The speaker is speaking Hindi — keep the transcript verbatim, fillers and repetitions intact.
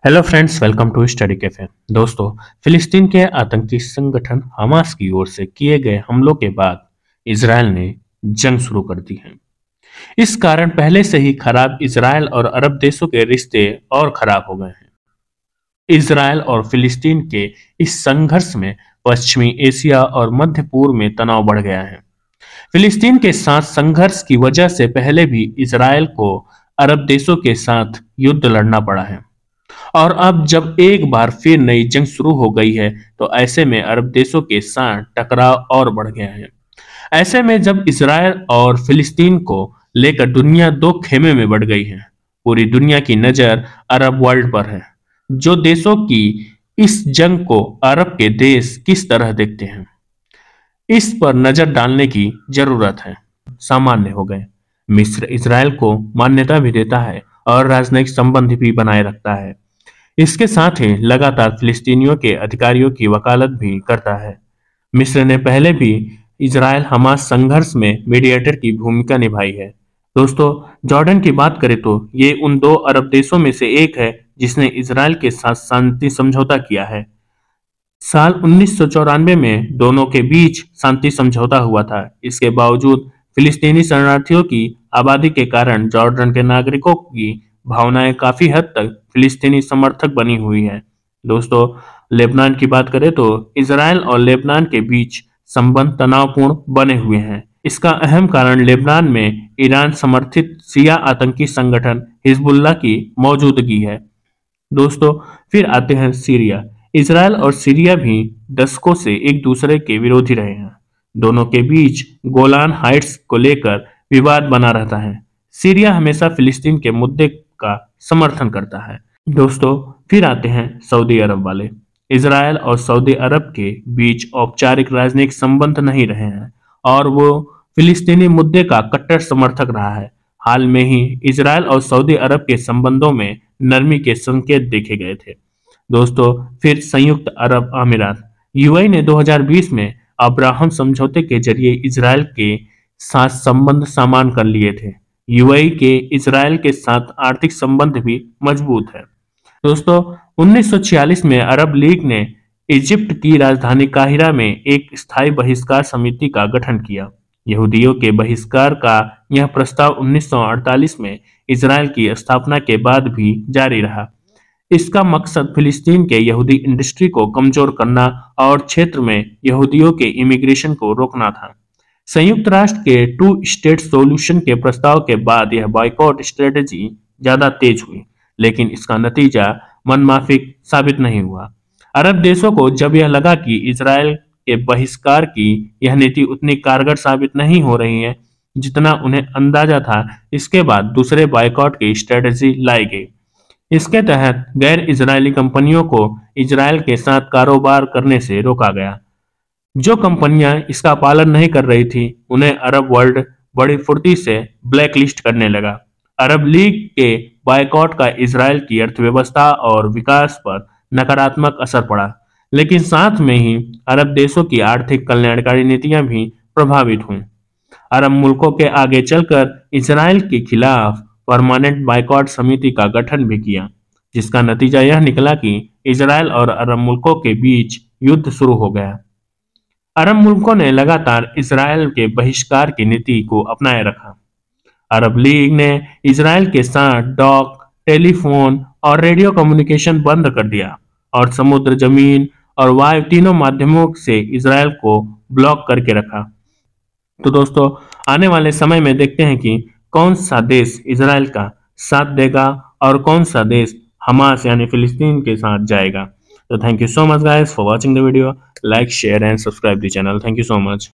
Hello friends, welcome to study cafe. दोस्तों, फिलिस्तीन के आतंकी संगठन हमास की ओर से किए गए हमलों के बाद इसराइल ने जंग शुरू कर दी है। इस कारण पहले से ही खराब इसराइल और अरब देशों के रिश्ते और खराब हो गए हैं। इसराइल और फिलिस्तीन के इस संघर्ष में पश्चिमी एशिया और मध्य पूर्व में तनाव बढ़ गया है। फिलिस्तीन के साथ संघर्ष की वजह से पहले भी इसराइल को अरब देशों के साथ युद्ध लड़ना पड़ा है, और अब जब एक बार फिर नई जंग शुरू हो गई है तो ऐसे में अरब देशों के साथ टकराव और बढ़ गया है। ऐसे में जब इसराइल और फिलिस्तीन को लेकर दुनिया दो खेमे में बढ़ गई है, पूरी दुनिया की नजर अरब वर्ल्ड पर है। जो देशों की इस जंग को अरब के देश किस तरह देखते हैं, इस पर नजर डालने की जरूरत है। सामान्य हो गए। मिस्र इसराइल को मान्यता भी देता है और राजनयिक संबंध भी बनाए रखता है। इसके साथ ही लगातार फिलिस्तीनियों के अधिकारियों की वकालत भी करता है। मिस्र ने पहले भी इजराइल हमास संघर्ष में मीडिएटर की भूमिका निभाई है। दोस्तों, जॉर्डन की बात करें तो ये उन दो अरब देशों में से एक है जिसने इजराइल के साथ शांति समझौता किया है। साल उन्नीस सौ चौरानवे में दोनों के बीच शांति समझौता हुआ था। इसके बावजूद फिलिस्तीनी शरणार्थियों की आबादी के कारण जॉर्डन के नागरिकों की भावनाएं काफी हद तक फिलिस्तीनी समर्थक बनी हुई है। दोस्तों, लेबनान की बात करें तो इजराइल और लेबनान के बीच संबंध तनावपूर्ण बने हुए हैं। इसका अहम कारण लेबनान में ईरान समर्थित शिया आतंकी संगठन हिजबुल्लाह की मौजूदगी है। दोस्तों, फिर आते हैं सीरिया। इजराइल और सीरिया भी दशकों से एक दूसरे के विरोधी रहे हैं। दोनों के बीच गोलान हाइट्स को लेकर विवाद बना रहता है। सीरिया हमेशा फिलिस्तीन के मुद्दे का समर्थन करता है। दोस्तों, फिर आते हैं सऊदी अरब वाले। इजराइल और सऊदी अरब के बीच औपचारिक राजनयिक संबंध नहीं रहे हैं और वो फिलिस्तीनी मुद्दे का कट्टर समर्थक रहा है। हाल में ही इजराइल और सऊदी अरब के संबंधों में नरमी के संकेत देखे गए थे। दोस्तों, फिर संयुक्त अरब अमीरात। यूएई ने दो हज़ार बीस में अब्राहम समझौते के जरिए इजराइल के साथ संबंध सामान कर लिए थे। यूएई के इजराइल के साथ आर्थिक संबंध भी मजबूत है। दोस्तों, उन्नीस सौ छियालीस में अरब लीग ने इजिप्ट की राजधानी काहिरा में एक स्थायी बहिष्कार समिति का गठन किया। यहूदियों के बहिष्कार का यह प्रस्ताव उन्नीस सौ अड़तालीस में इजराइल की स्थापना के बाद भी जारी रहा। इसका मकसद फिलिस्तीन के यहूदी इंडस्ट्री को कमजोर करना और क्षेत्र में यहूदियों के इमिग्रेशन को रोकना था। संयुक्त राष्ट्र के टू स्टेट सॉल्यूशन के प्रस्ताव के बाद यह बॉयकॉट स्ट्रेटजी ज्यादा तेज हुई, लेकिन इसका नतीजा मनमाफिक साबित नहीं हुआ। अरब देशों को जब यह लगा कि इजराइल के बहिष्कार की यह नीति उतनी कारगर साबित नहीं हो रही है जितना उन्हें अंदाजा था, इसके बाद दूसरे बॉयकॉट की स्ट्रेटजी लाई गई। इसके तहत गैर इजरायली कंपनियों को इजराइल के साथ कारोबार करने से रोका गया। जो कंपनियां इसका पालन नहीं कर रही थी उन्हें अरब वर्ल्ड बड़ी फुर्ती से ब्लैकलिस्ट करने लगा। अरब लीग के बायकॉट का इजराइल की अर्थव्यवस्था और विकास पर नकारात्मक असर पड़ा, लेकिन साथ में ही अरब देशों की आर्थिक कल्याणकारी नीतियां भी प्रभावित हुईं। अरब मुल्कों के आगे चलकर इजराइल के खिलाफ परमानेंट बायकॉट समिति का गठन भी किया, जिसका नतीजा यह निकला कि इजराइल और अरब मुल्कों के बीच युद्ध शुरू हो गया। अरब मुल्कों ने लगातार इजराइल के बहिष्कार की नीति को अपनाए रखा। अरब लीग ने इजराइल के साथ डॉक, टेलीफोन और रेडियो कम्युनिकेशन बंद कर दिया और समुद्र, जमीन और वायु तीनों माध्यमों से इजराइल को ब्लॉक करके रखा। तो दोस्तों, आने वाले समय में देखते हैं कि कौन सा देश इजराइल का साथ देगा और कौन सा देश हमास यानी फिलिस्तीन के साथ जाएगा। तो thank you so much guys for watching the video. Like, share and subscribe the channel. Thank you so much.